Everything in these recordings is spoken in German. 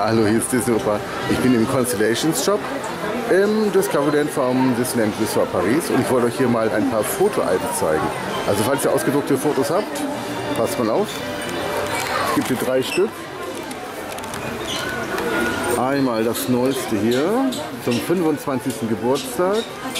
Hallo, hier ist Disney Opa. Ich bin im Constellations Shop im Discoveryland vom Disneyland Resort Paris und ich wollte euch hier mal ein paar Fotoalben zeigen. Also falls ihr ausgedruckte Fotos habt, passt mal auf. Es gibt hier 3 Stück. Einmal das neueste hier zum 25. Geburtstag.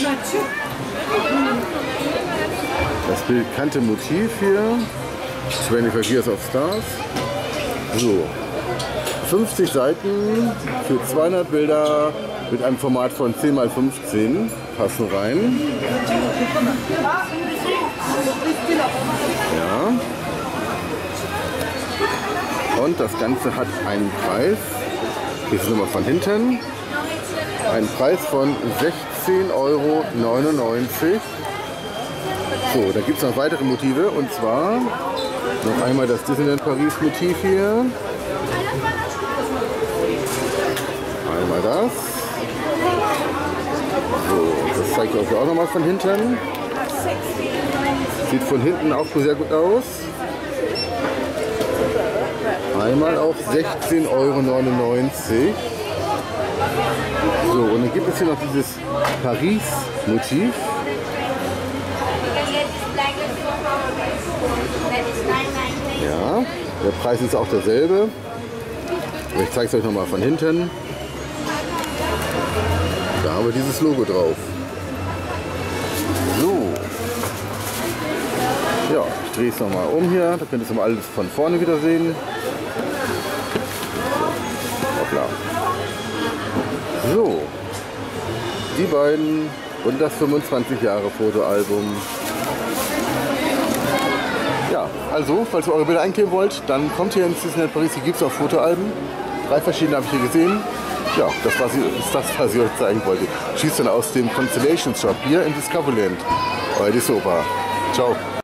Das bekannte Motiv hier. 25 Years of Stars. So. 50 Seiten für 200 Bilder mit einem Format von 10 x 15 passen rein. Ja. Und das Ganze hat einen Preis. Hier ist nochmal von hinten. Ein Preis von 16,99 €. So, da gibt es noch weitere Motive und zwar noch einmal das Disneyland Paris Motiv hier. Einmal das. So, das zeige ich euch auch nochmal von hinten. Sieht von hinten auch sehr gut aus. Einmal auf 16,99 €. So, und dann gibt es hier noch dieses Paris-Motiv. Ja, der Preis ist auch derselbe. Ich zeige es euch nochmal von hinten. Da haben wir dieses Logo drauf. So. Ja, ich drehe es nochmal um hier. Da könnt ihr es mal alles von vorne wieder sehen. Hoppla. So. Die beiden und das 25 Jahre Fotoalbum. Ja, also, falls ihr eure Bilder einkleben wollt, dann kommt hier ins Disneyland Paris. Hier gibt es auch Fotoalben. 3 verschiedene habe ich hier gesehen. Ja, das ist das, was ich euch zeigen wollte. Schießt dann aus dem Constellations Shop hier in Discoveryland. Euer Disney Opa. Ciao.